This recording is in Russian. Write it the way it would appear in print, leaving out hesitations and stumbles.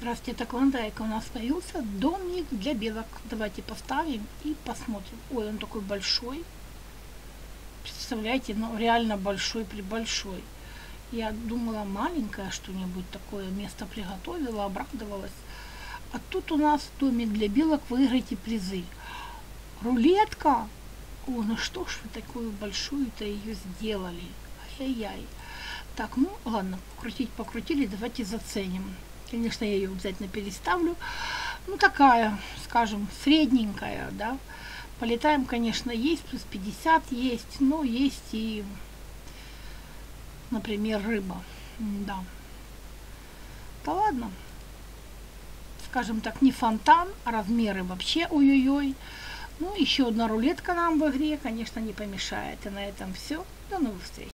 Здравствуйте, это Клондайк. У нас появился домик для белок. Давайте поставим и посмотрим. Ой, он такой большой. Представляете, ну реально большой-пребольшой. Я думала, маленькое что-нибудь такое место приготовила, обрадовалась. А тут у нас домик для белок, выиграйте призы. Рулетка? О, ну что ж вы такую большую-то ее сделали? Ай-яй-яй. Так, ну ладно, покрутили, давайте заценим. Конечно, я ее обязательно переставлю. Ну, такая, скажем, средненькая, да. Полетаем, конечно, есть, плюс 50 есть, но есть и, например, рыба. Да. Да ладно. Скажем так, не фонтан, а размеры вообще ой-ой-ой. Ну, еще одна рулетка нам в игре, конечно, не помешает. И на этом все. До новых встреч.